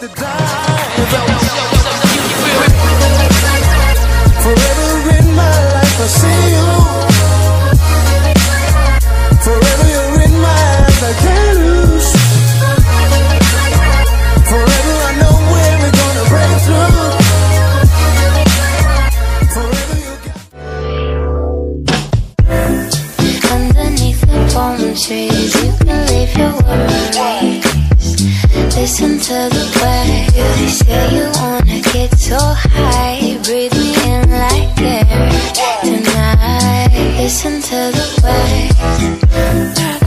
to die. Forever in my life I see you. Forever you're in my eyes, I can't lose. Forever I know where we're gonna break through. Forever you got. Underneath the palm trees, you can leave your worries. Listen to the way you say you wanna get so high. Breathe me in like air tonight. Listen to the way